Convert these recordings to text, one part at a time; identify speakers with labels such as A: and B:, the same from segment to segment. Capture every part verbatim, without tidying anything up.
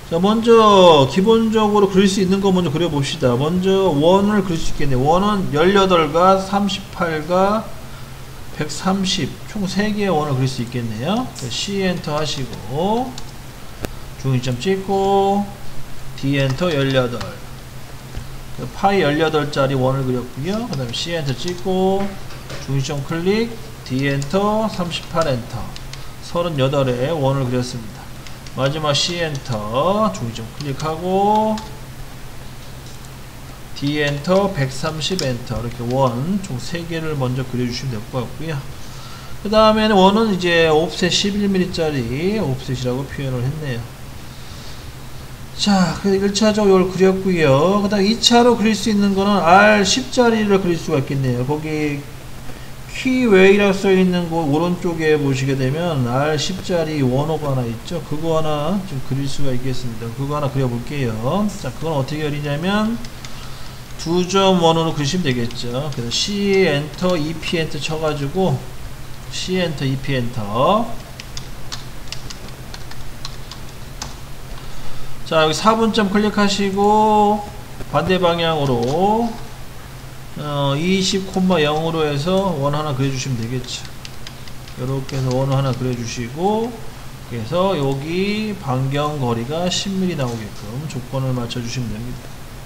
A: 자, 먼저 기본적으로 그릴 수 있는 거 먼저 그려봅시다. 먼저 원을 그릴 수 있겠네요. 원은 십팔과 삼십팔과 백삼십 총 세 개의 원을 그릴 수 있겠네요. C 엔터 하시고 중위점 찍고 D 엔터 십팔, 파이 십팔 짜리 원을 그렸고요. 그 다음에 C 엔터 찍고 중위점 클릭 D 엔터 삼십팔 엔터 삼십팔의 원을 그렸습니다. 마지막 C 엔터 중위점 클릭하고 D 엔터 백삼십 엔터 이렇게 원 총 세 개를 먼저 그려주시면 될 것 같고요. 그 다음에는 원은 이제 옵셋 십일 밀리미터 짜리 옵셋이라고 표현을 했네요. 자, 그 일 차적으로 이걸 그렸고요. 그 다음 이 차로 그릴 수 있는 거는 알 십 짜리를 그릴 수가 있겠네요. 거기 키웨이라고 써있는 곳 오른쪽에 보시게 되면 알 십 짜리 원호가 하나 있죠. 그거 하나 좀 그릴 수가 있겠습니다. 그거 하나 그려볼게요. 자, 그건 어떻게 그리냐면 두 점 원으로 그리시면 되겠죠. 그래서 C 엔터 이 피 엔터 쳐가지고 C 엔터 이 피 엔터. 자, 여기 사 분점 클릭하시고 반대 방향으로 어, 이십 콤마 영으로 해서 원 하나 그려주시면 되겠죠. 이렇게 해서 원 하나 그려주시고, 그래서 여기 반경 거리가 십 밀리미터 나오게끔 조건을 맞춰주시면 됩니다.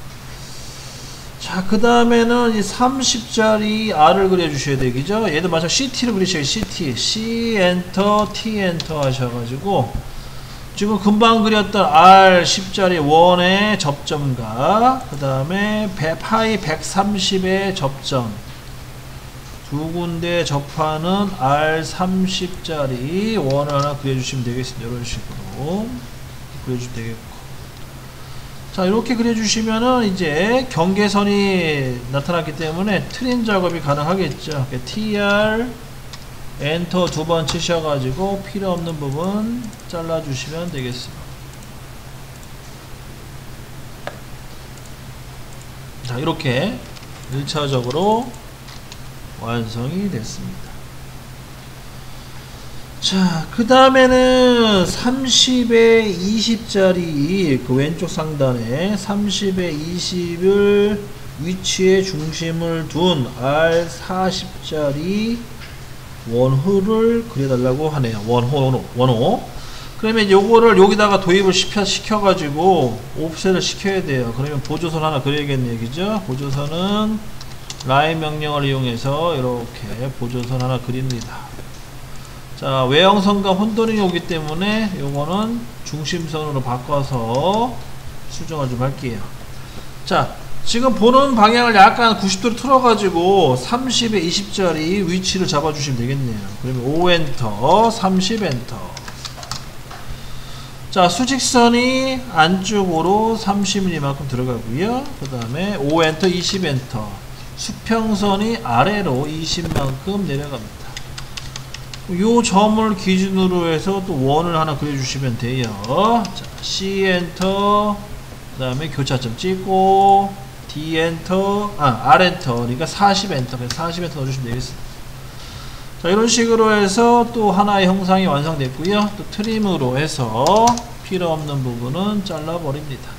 A: 자, 그 다음에는 이 삼십 짜리 R을 그려주셔야 되겠죠. 얘도 마찬가지로 씨티를 그리셔야 돼요. 씨티. C 엔터, T 엔터 하셔가지고, 지금 금방 그렸던 알 십 짜리 원의 접점과 그 다음에 파이 백삼십의 접점 두 군데 접하는 알 삼십 짜리 원을 하나 그려주시면 되겠습니다. 이런 식으로 그려주시면 되겠고, 자, 이렇게 그려주시면은 이제 경계선이 나타났기 때문에 트림 작업이 가능하겠죠. 티알 엔터 두 번 치셔가지고 필요 없는 부분 잘라주시면 되겠습니다. 자, 이렇게 일 차적으로 완성이 됐습니다. 자, 그 다음에는 삼십에 이십 짜리 그 왼쪽 상단에 삼십에 이십을 위치에 중심을 둔 알 사십 짜리 원호를 그려달라고 하네요. 원호, 원호. 그러면 요거를 여기다가 도입을 시켜, 시켜가지고 옵셋을 시켜야 돼요. 그러면 보조선 하나 그려야겠네요. 그죠? 보조선은 라인 명령을 이용해서 이렇게 보조선 하나 그립니다. 자, 외형선과 혼돈이 오기 때문에 요거는 중심선으로 바꿔서 수정을 좀 할게요. 자, 지금 보는 방향을 약간 구십 도로 틀어가지고 삼십에 이십 짜리 위치를 잡아주시면 되겠네요. 그러면 오 엔터, 삼십 엔터. 자, 수직선이 안쪽으로 삼십 밀리미터만큼 들어가고요. 그 다음에 오 엔터, 이십 엔터. 수평선이 아래로 이십만큼 내려갑니다. 요 점을 기준으로 해서 또 원을 하나 그려주시면 돼요. 자, C 엔터, 그 다음에 교차점 찍고 D 엔터, 아, R 엔터, 그러니까 사십 엔터, 사십 엔터 넣어주시면 되겠습니다. 자, 이런 식으로 해서 또 하나의 형상이 완성됐고요. 또 트림으로 해서 필요 없는 부분은 잘라버립니다.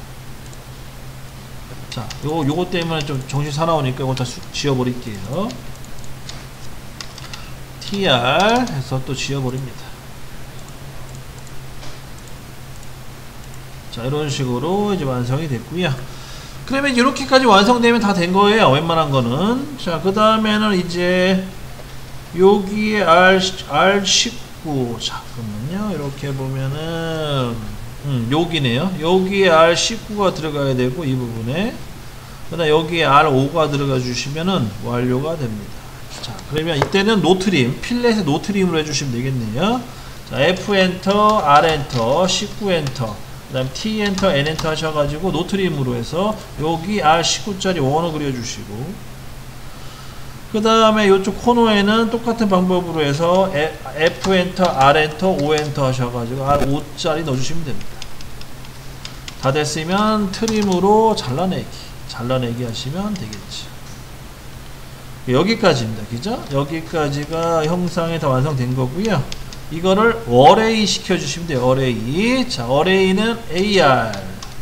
A: 자, 요거, 요거 때문에 좀 정신 사나우니까 이거 다 지워버릴게요. 티알 해서 또 지워버립니다. 자, 이런 식으로 이제 완성이 됐고요. 그러면 이렇게까지 완성되면 다 된 거예요. 웬만한 거는. 자, 그 다음에는 이제 여기에 R, 알 십구. 잠깐만요. 이렇게 보면은 음, 여기네요. 여기에 알 십구가 들어가야 되고 이 부분에, 그 다음 여기에 알 오가 들어가 주시면은 완료가 됩니다. 자, 그러면 이때는 노트림, 필렛에 노트림으로 해주시면 되겠네요. 자, F 엔터, R 엔터, 십구 엔터, 그 다음 T 엔터, N 엔터 하셔가지고 노트림으로 해서 여기 알 십구 짜리 원을 그려주시고, 그 다음에 이쪽 코너에는 똑같은 방법으로 해서 F 엔터, R 엔터, O 엔터 하셔가지고 알 오 짜리 넣어주시면 됩니다. 다 됐으면 트림으로 잘라내기, 잘라내기 하시면 되겠죠. 여기까지입니다. 그죠? 여기까지가 형상이 다 완성된 거고요. 이거를 어레이 시켜주시면 돼요. 어레이. 자, 어레이는 에이알.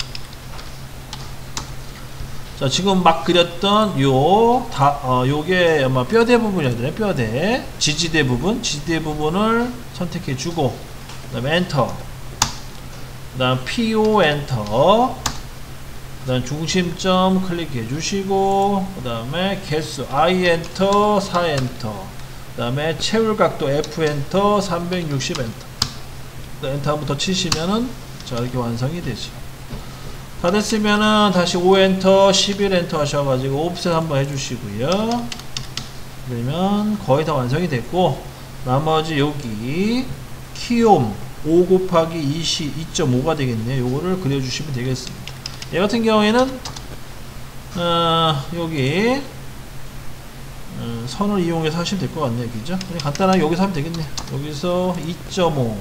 A: 자, 지금 막 그렸던 요, 다, 어, 요게 아마 뼈대 부분이어야 되네. 뼈대. 지지대 부분. 지지대 부분을 선택해 주고, 그 다음에 엔터. 그 다음 피오 엔터. 그 다음 중심점 클릭해 주시고, 그 다음에 개수 I 엔터, 사 엔터. 그 다음에 채울 각도 F 엔터, 삼백육십 엔터. 엔터 한번 더 치시면은, 자, 이렇게 완성이 되죠. 다 됐으면은 다시 오 엔터, 십일 엔터 하셔가지고 옵셋 한번 해주시고요. 그러면 거의 다 완성이 됐고, 나머지 여기 키옴 오 곱하기 이십, 이 점 오가 되겠네요. 요거를 그려주시면 되겠습니다. 얘 같은 경우에는 어, 여기 어, 선을 이용해서 하시면 될 것 같네요. 그죠? 그냥 간단하게 여기서 하면 되겠네요. 여기서 이 점 오,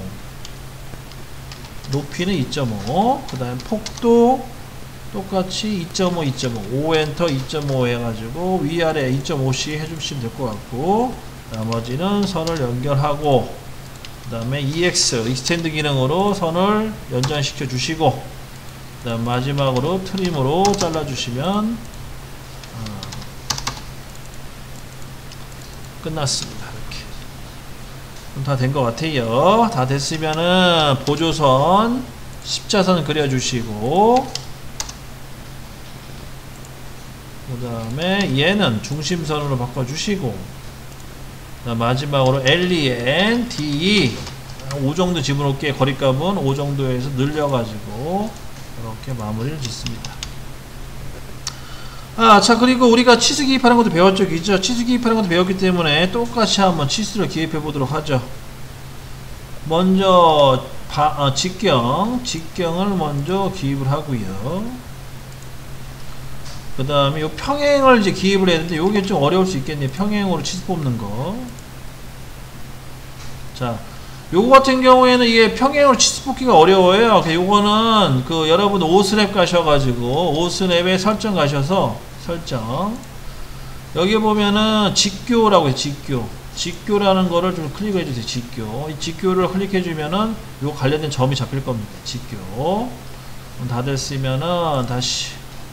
A: 높이는 이 점 오, 그 다음에 폭도 똑같이 이 점 오, 이 점 오, 오 엔터 이 점 오 해가지고 위아래 이 점 오씩 해주시면 될 것 같고, 나머지는 선을 연결하고, 그 다음에 이엑스 익스텐드 기능으로 선을 연장시켜 주시고, 그 다음 마지막으로 트림으로 잘라주시면 어, 끝났습니다. 이렇게 다 된 것 같아요. 다 됐으면은 보조선 십자선 그려주시고, 그 다음에 얘는 중심선으로 바꿔주시고, 그 다음 마지막으로 len, de 오 정도 집어넣게 거리값은 오 정도에서 늘려가지고 이렇게 마무리를 짓습니다. 아, 자, 그리고 우리가 치수 기입하는 것도 배웠죠, 그죠? 치수 기입하는 것도 배웠기 때문에 똑같이 한번 치수를 기입해 보도록 하죠. 먼저 바, 어, 직경, 직경을 먼저 기입을 하고요. 그 다음에 요 평행을 이제 기입을 해야 되는데 요게 좀 어려울 수 있겠네요. 평행으로 치수 뽑는 거. 자, 요거 같은 경우에는 이게 평행으로 치수 뽑기가 어려워요. 요거는 그 여러분 오스냅 가셔가지고 오스냅에 설정 가셔서 설정, 여기 보면은 직교라고 해요. 직교. 직교라는 거를 좀 클릭해 주세요. 직교. 이 직교를 클릭해 주면은 요 관련된 점이 잡힐 겁니다. 직교. 다 됐으면은 다시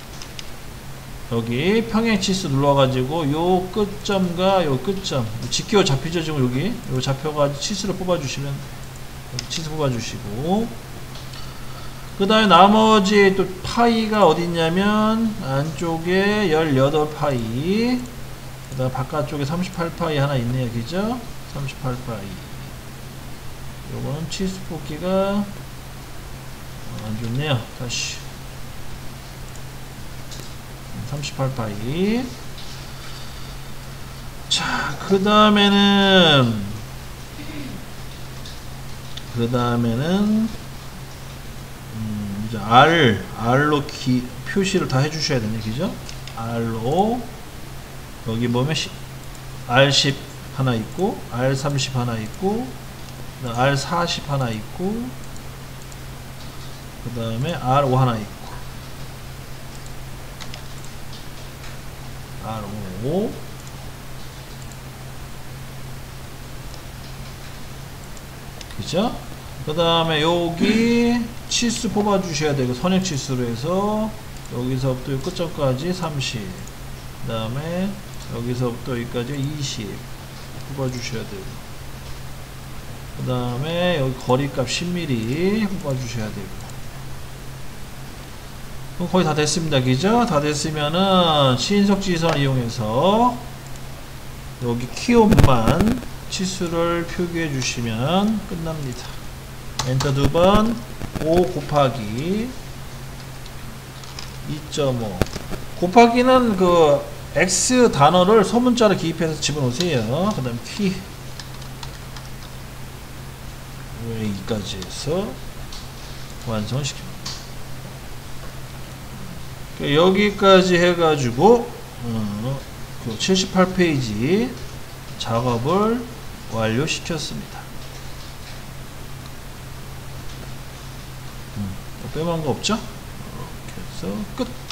A: 여기 평행 치수 눌러가지고 요 끝점과 요 끝점, 직교 잡히죠? 지금 여기 요 잡혀가지고 치수를 뽑아주시면, 치수 뽑아주시고, 그 다음에 나머지 또 파이가 어디 있냐면 안쪽에 십팔 파이, 그 다음 바깥쪽에 삼십팔 파이 하나 있네요. 그죠? 삼십팔 파이. 요거는 치수 뽑기가 안 좋네요. 다시 삼십팔 파이. 자, 그 다음에는 그 다음에는 음, 이제 R R로 기, 표시를 다 해주셔야 되네, 그죠? R로 여기 보면 알 십 하나 있고, 알 삼십 하나 있고, 알 사십 하나 있고, 그 다음에 알 오 하나 있고, 알 오, 그죠? 그 다음에 여기 치수 뽑아 주셔야 되고, 선행 치수로 해서 여기서부터 이 끝점까지 삼십, 그 다음에 여기서부터 여기까지 이십 뽑아 주셔야 되고, 그 다음에 여기 거리값 십 밀리미터 뽑아 주셔야 되고, 그럼 거의 다 됐습니다. 그죠? 다 됐으면은 신속지선을 이용해서 여기 키움만 치수를 표기해 주시면 끝납니다. 엔터 두 번, 오 곱하기 이 점 오. 곱하기는 그 X 단어를 소문자로 기입해서 집어넣으세요. 그 다음 키 여기까지 해서 완성시킵니다. 여기까지 해가지고 어, 그 칠십팔 페이지 작업을 완료시켰습니다. 음, 빼먹은 거 없죠? 이렇게 해서 끝.